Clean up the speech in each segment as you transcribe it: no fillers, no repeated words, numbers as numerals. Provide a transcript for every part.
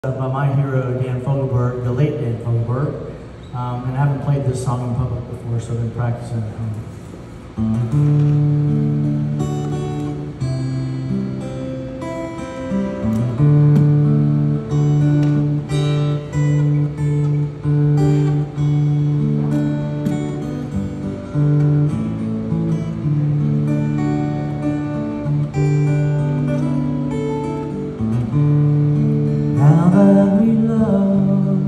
By my hero, Dan Fogelberg, the late Dan Fogelberg, and I haven't played this song in public before, so I've been practicing at home. Now that we love,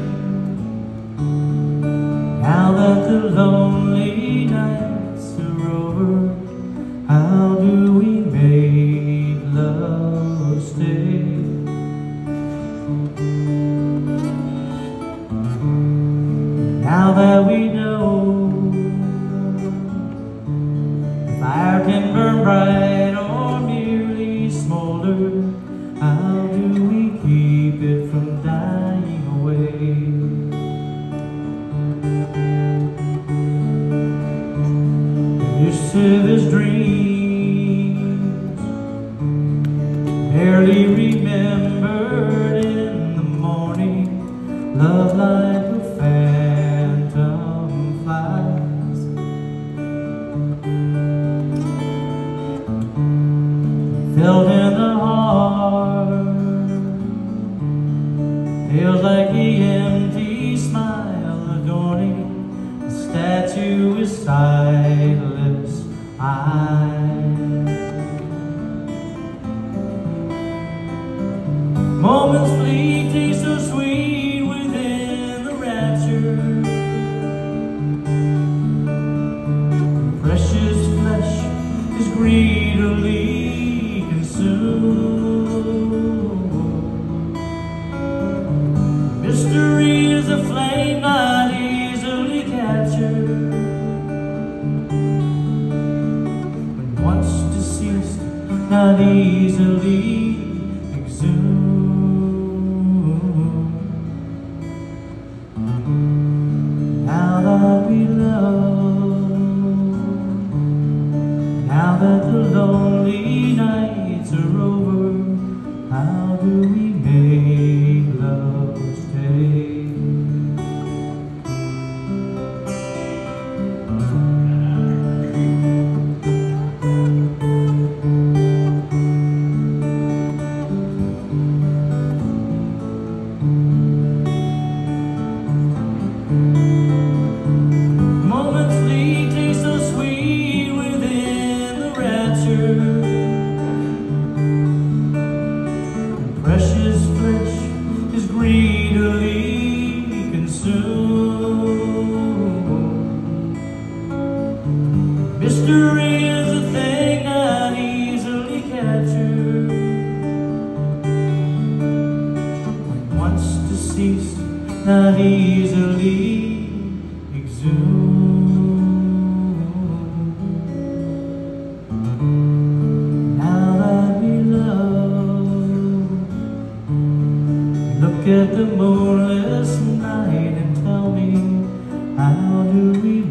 now that the lonely nights are over, how do we make love stay? Now that we know the fire can burn bright or merely smolder, how do we keep it from dying away? Mischievous dreams, barely remembered in the morning, love like a phantom flies. Felt in the heart, feels like the empty smile adorning the statue with sightless eyes. Moments fleet, taste so sweet within the rapture. Precious flesh is greedily consumed. Mystery is a flame not easily captured. When once deceased, not easily exhumed. Now that we love, now that the lonely nights are over, how do we make love stay? Moments lead, taste so sweet within the rapture. Precious flesh is greedily consumed. Mystery is a thing not easily captured. When once deceased, not easily exhumed. Now that we love, look at the moonless night and tell me, how do we